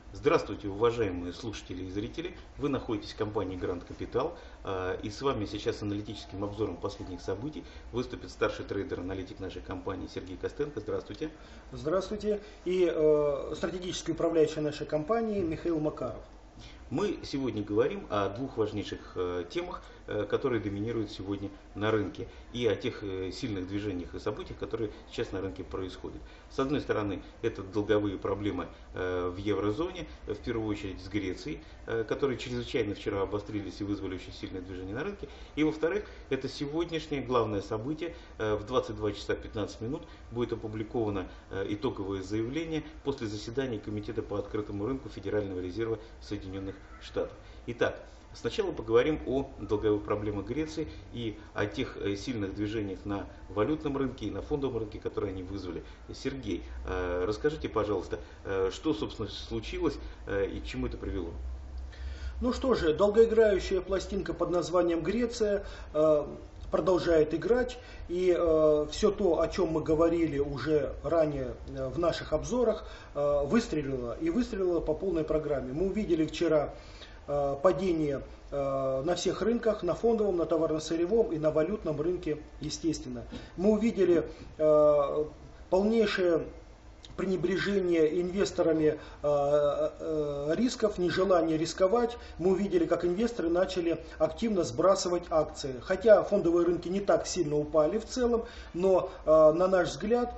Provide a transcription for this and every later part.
Здравствуйте, уважаемые слушатели и зрители! Вы находитесь в компании Grand Capital, и с вами сейчас аналитическим обзором последних событий выступит старший трейдер-аналитик нашей компании Сергей Костенко. Здравствуйте! Здравствуйте! И стратегический управляющий нашей компании Михаил Макаров. Мы сегодня говорим о двух важнейших темах, которые доминируют сегодня на рынке, и о тех сильных движениях и событиях, которые сейчас на рынке происходят. С одной стороны, это долговые проблемы в еврозоне, в первую очередь с Грецией, которые чрезвычайно вчера обострились и вызвали очень сильное движение на рынке. И во-вторых, это сегодняшнее главное событие. В 22 часа 15 минут будет опубликовано итоговое заявление после заседания Комитета по открытому рынку Федерального резерва Соединенных Штатов. Итак, сначала поговорим о долговых проблемах Греции и о тех сильных движениях на валютном рынке и на фондовом рынке, которые они вызвали. Сергей, расскажите, пожалуйста, что, собственно, случилось и к чему это привело? Ну что же, долгоиграющая пластинка под названием Греция продолжает играть, и все то, о чем мы говорили уже ранее в наших обзорах, выстрелило, и выстрелило по полной программе. Мы увидели вчера падение на всех рынках, на фондовом, на товарно-сырьевом и на валютном рынке, естественно. Мы увидели полнейшее пренебрежение инвесторами рисков, нежелание рисковать. Мы увидели, как инвесторы начали активно сбрасывать акции. Хотя фондовые рынки не так сильно упали в целом, но на наш взгляд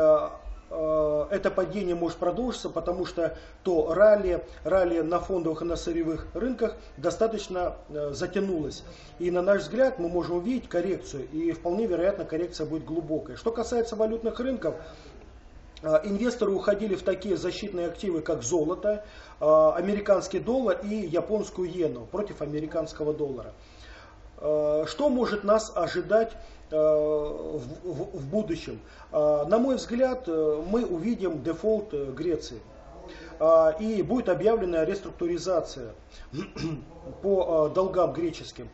это падение может продолжиться, потому что то ралли на фондовых и на сырьевых рынках достаточно затянулось. И на наш взгляд мы можем увидеть коррекцию, и вполне вероятно коррекция будет глубокой. Что касается валютных рынков, инвесторы уходили в такие защитные активы, как золото, американский доллар и японскую иену против американского доллара. Что может нас ожидать в будущем? На мой взгляд, мы увидим дефолт Греции. И будет объявлена реструктуризация по долгам греческим.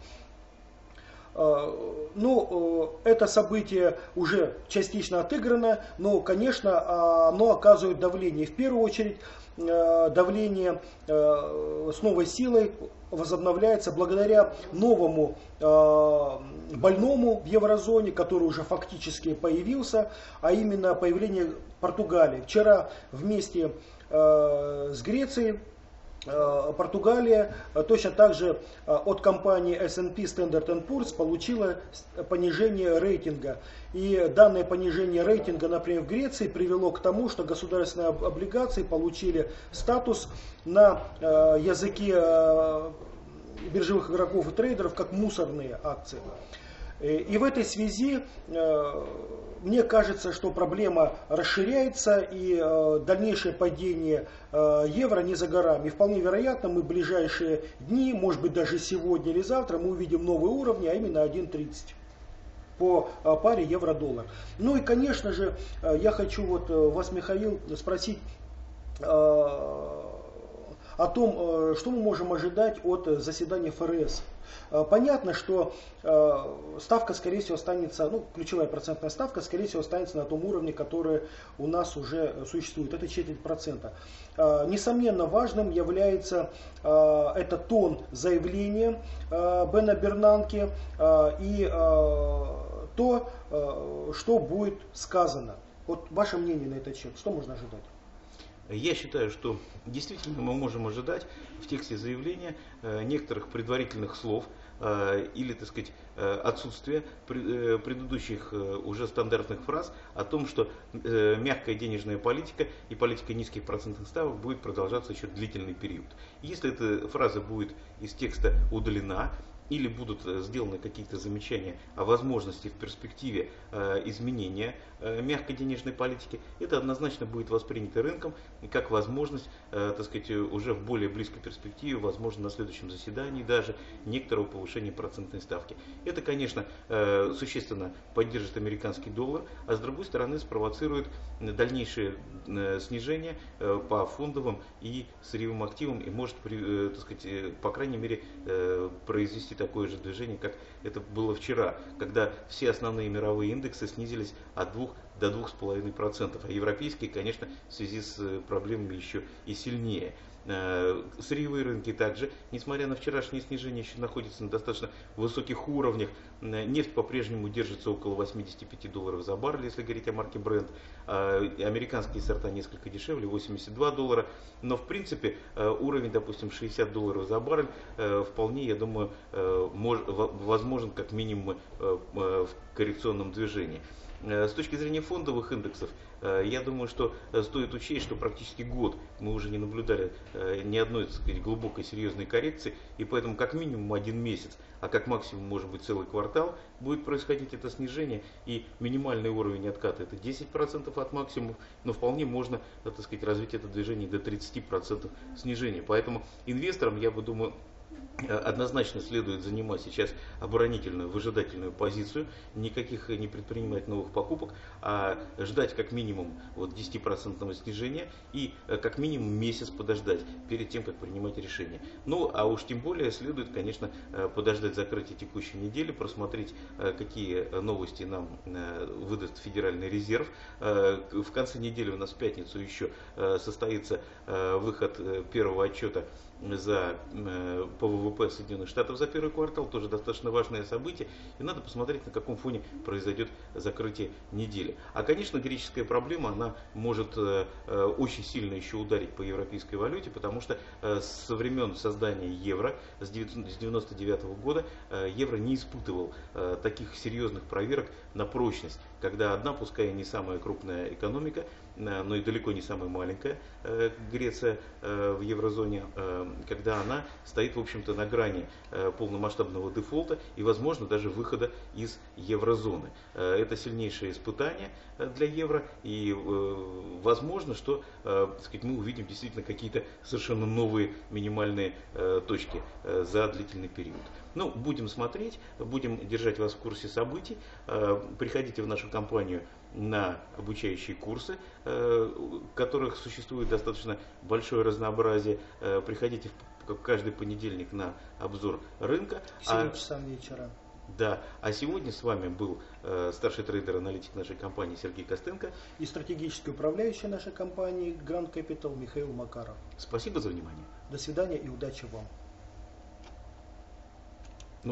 Ну, это событие уже частично отыграно, но, конечно, оно оказывает давление. В первую очередь, давление с новой силой возобновляется благодаря новому больному в еврозоне, который уже фактически появился, а именно появление Португалии. Вчера вместе с Грецией Португалия точно так же от компании S&P Standard & Poor's получила понижение рейтинга. И данное понижение рейтинга, например, в Греции привело к тому, что государственные облигации получили статус на языке биржевых игроков и трейдеров как мусорные акции. И в этой связи мне кажется, что проблема расширяется, и дальнейшее падение евро не за горами. И вполне вероятно, мы в ближайшие дни, может быть даже сегодня или завтра, мы увидим новые уровни, а именно 1.30 по паре евро-доллар. Ну и, конечно же, я хочу вас, Михаил, спросить о том, что мы можем ожидать от заседания ФРС. Понятно, что ставка, скорее всего, останется, ключевая процентная ставка, скорее всего, останется на том уровне, который у нас уже существует. Это 4%. Несомненно, важным является это тон заявления Бена Бернанке и то, что будет сказано. Вот ваше мнение на этот счет, что можно ожидать? Я считаю, что действительно мы можем ожидать в тексте заявления некоторых предварительных слов или, так сказать, отсутствие предыдущих уже стандартных фраз о том, что мягкая денежная политика и политика низких процентных ставок будет продолжаться еще длительный период. Если эта фраза будет из текста удалена, или будут сделаны какие-то замечания о возможности в перспективе изменения мягкой денежной политики, это однозначно будет воспринято рынком как возможность, так сказать, уже в более близкой перспективе, возможно, на следующем заседании даже некоторого повышения процентной ставки. Это, конечно, существенно поддержит американский доллар, а с другой стороны спровоцирует дальнейшее снижение по фондовым и сырьевым активам и может, так сказать, по крайней мере, произвести такое же движение, как это было вчера, когда все основные мировые индексы снизились от 2 до 2,5%, а европейские, конечно, в связи с проблемами еще и сильнее. Сырьевые рынки также, несмотря на вчерашнее снижение, еще находятся на достаточно высоких уровнях. Нефть по-прежнему держится около $85 за баррель, если говорить о марке Brent. Американские сорта несколько дешевле, $82. Но в принципе уровень, допустим, $60 за баррель вполне, я думаю, возможен как минимум в коррекционном движении. С точки зрения фондовых индексов, я думаю, что стоит учесть, что практически год мы уже не наблюдали ни одной, так сказать, глубокой серьезной коррекции, и поэтому как минимум 1 месяц, а как максимум может быть целый квартал, будет происходить это снижение, и минимальный уровень отката это 10% от максимума, но вполне можно, так сказать, развить это движение до 30% снижения. Поэтому инвесторам, я бы думаю, однозначно следует занимать сейчас оборонительную, выжидательную позицию, никаких не предпринимать новых покупок, а ждать как минимум 10% снижения и как минимум месяц подождать перед тем, как принимать решение. Ну, а уж тем более следует, конечно, подождать закрытия текущей недели, просмотреть, какие новости нам выдаст Федеральный резерв. В конце недели у нас в пятницу еще состоится выход первого отчета по ВВП Соединенных Штатов за первый квартал, тоже достаточно важное событие, и надо посмотреть, на каком фоне произойдет закрытие недели. А, конечно, греческая проблема, она может очень сильно еще ударить по европейской валюте, потому что со времен создания евро, с 1999 года, евро не испытывал таких серьезных проверок на прочность, когда одна, пускай и не самая крупная экономика, но и далеко не самая маленькая, Греция в еврозоне, когда она стоит, в общем-то, на грани полномасштабного дефолта и, возможно, даже выхода из еврозоны. Это сильнейшее испытание для евро, и возможно, что, так сказать, мы увидим действительно какие-то совершенно новые минимальные точки за длительный период. Ну, будем смотреть, будем держать вас в курсе событий. Приходите в нашу компанию на обучающие курсы, в которых существует достаточно большое разнообразие. Приходите каждый понедельник на обзор рынка. К 7 часам вечера. Да, а сегодня с вами был старший трейдер-аналитик нашей компании Сергей Костенко и стратегический управляющий нашей компании Grand Capital Михаил Макаров. Спасибо за внимание. До свидания и удачи вам.